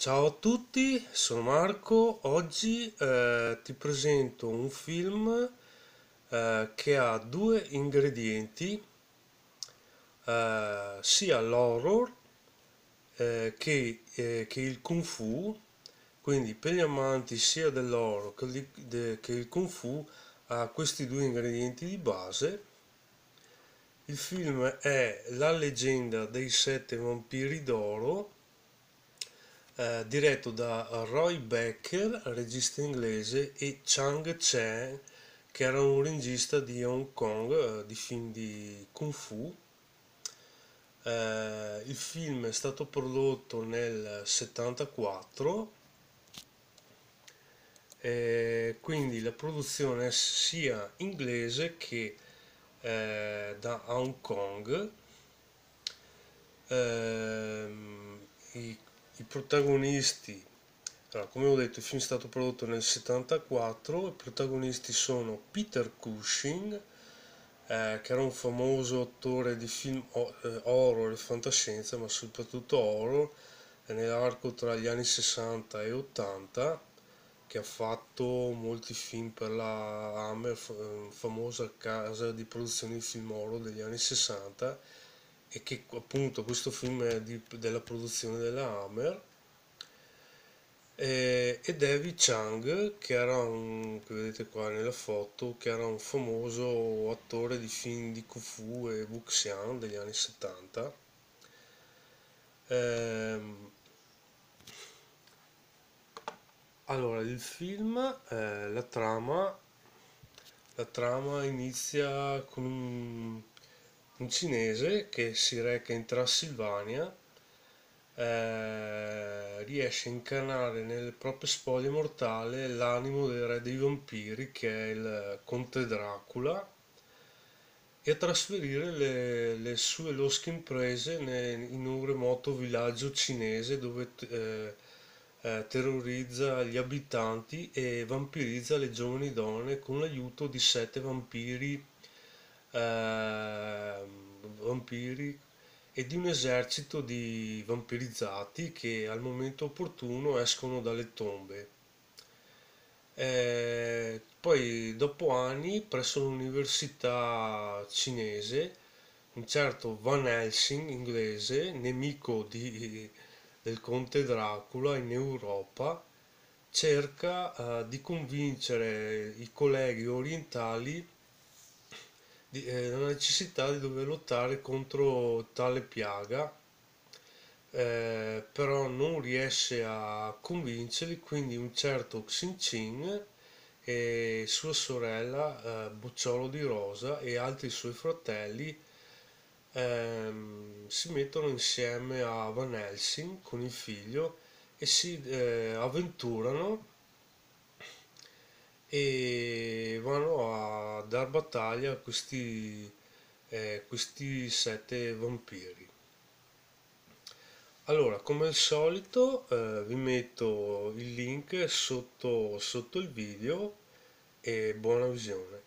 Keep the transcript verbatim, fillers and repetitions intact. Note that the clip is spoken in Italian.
Ciao a tutti, sono Marco. Oggi eh, ti presento un film eh, che ha due ingredienti, eh, sia l'horror eh, che, eh, che il kung fu. Quindi per gli amanti sia dell'horror che, di- de- che il kung fu ha questi due ingredienti di base. Il film è La leggenda dei sette vampiri d'oro, eh, diretto da Roy Becker, regista inglese, e Chang Chen, che era un regista di Hong Kong, eh, di film di Kung Fu. Eh, il film è stato prodotto nel settantaquattro, eh, quindi la produzione è sia inglese che eh, da Hong Kong. Ehm, i, i protagonisti. Allora, come ho detto, il film è stato prodotto nel settantaquattro. I protagonisti sono Peter Cushing, eh, che era un famoso attore di film ho- eh, horror e fantascienza, ma soprattutto horror, eh, nell'arco tra gli anni sessanta e ottanta, che ha fatto molti film per la Hammer, f- eh, famosa casa di produzione di film horror degli anni sessanta, e che appunto questo film è di- della produzione della Hammer. E, e David Chang, che era un, che vedete qua nella foto, che era un famoso attore di film di Kung Fu e Wuxian degli anni settanta. Ehm, allora, il film, eh, la trama, la trama inizia con un, un cinese che si reca in Transilvania, eh, riesce a incarnare nelle proprie spoglie mortali l'animo del re dei vampiri, che è il conte Dracula, e a trasferire le, le sue losche imprese ne- in un remoto villaggio cinese dove eh, eh, terrorizza gli abitanti e vampirizza le giovani donne con l'aiuto di sette vampiri, eh, vampiri e di un esercito di vampirizzati che al momento opportuno escono dalle tombe. Eh, poi, dopo anni, presso l'università cinese, un certo Van Helsing inglese, nemico di- del conte Dracula in Europa, cerca eh, di convincere i colleghi orientali di- eh, della necessità di dover lottare contro tale piaga, eh, però non riesce a convincerli, quindi un certo Xin Chin e sua sorella, eh, Bocciolo di Rosa, e altri suoi fratelli ehm, si mettono insieme a Van Helsing con il figlio e si eh, avventurano e vanno a dar battaglia a questi, eh, questi sette vampiri. Allora, come al solito, eh, vi metto il link sotto, sotto il video, e buona visione.